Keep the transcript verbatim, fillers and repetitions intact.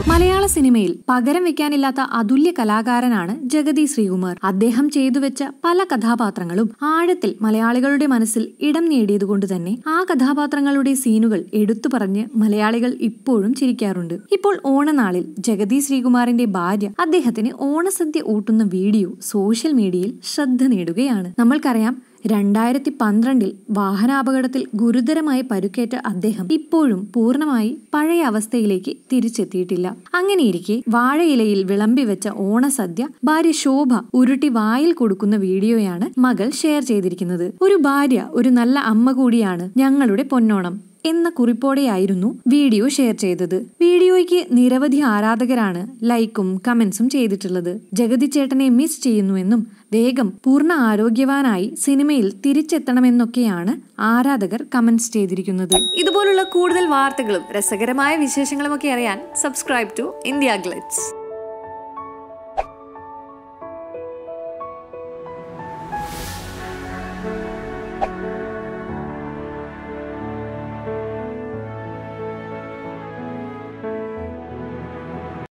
മലയാള സിനിമയിൽ പകരം വെക്കാനില്ലാത്ത അതുല്യ കലാകാരനാണ് ജഗതി ശ്രീകുമാർ. അദ്ദേഹം ചെയ്തുവെച്ച പല കഥാപാത്രങ്ങളും ആഴത്തിൽ മലയാളികളുടെ മനസ്സിൽ ഇടം നേടിയതുകൊണ്ട് തന്നെ ആ കഥാപാത്രങ്ങളുടെ സീനുകൾ എടുത്തു പറഞ്ഞ് മലയാളികൾ ഇപ്പോഴും ചിരിക്കാറുണ്ട്. ഇപ്പോൾ ഓണനാളിൽ ജഗതി ശ്രീകുമാറിന്റെ ഭാര്യ അദ്ദേഹത്തിന് ഓണസദ്യ ഊട്ടുന്ന വീഡിയോ സോഷ്യൽ മീഡിയയിൽ ശ്രദ്ധ നേടുകയാണ്. നമ്മൾക്കറിയാം, രണ്ടായിരത്തി പന്ത്രണ്ടിൽ വാഹനാപകടത്തിൽ ഗുരുതരമായി പരുക്കേറ്റ അദ്ദേഹം ഇപ്പോഴും പൂർണ്ണമായി പഴയ അവസ്ഥയിലേക്ക് തിരിച്ചെത്തിയിട്ടില്ല. അങ്ങനെയിരിക്കെ വാഴയിലയിൽ വിളമ്പി വെച്ച ഓണസദ്യ ഭാര്യ ശോഭ ഉരുട്ടി വായിൽ കൊടുക്കുന്ന വീഡിയോയാണ് മകൾ ഷെയർ ചെയ്തിരിക്കുന്നത്. ഒരു ഭാര്യ ഒരു നല്ല അമ്മ കൂടിയാണ് ഞങ്ങളുടെ പൊന്നോണം എന്ന കുറിപ്പോടെയായിരുന്നു വീഡിയോ ഷെയർ ചെയ്തത്. വീഡിയോയ്ക്ക് നിരവധി ആരാധകരാണ് ലൈക്കും കമന്റ്സും ചെയ്തിട്ടുള്ളത്. ജഗതി ചേട്ടനെ മിസ് ചെയ്യുന്നുവെന്നും വേഗം പൂർണ്ണ ആരോഗ്യവാനായി സിനിമയിൽ തിരിച്ചെത്തണമെന്നൊക്കെയാണ് ആരാധകർ കമന്റ്സ് ചെയ്തിരിക്കുന്നത്. ഇതുപോലുള്ള കൂടുതൽ വാർത്തകളും രസകരമായ വിശേഷങ്ങളും ഒക്കെ അറിയാൻ സബ്സ്ക്രൈബ് ടു ഇന്ത്യ ഗ്ലിറ്റ്സ്.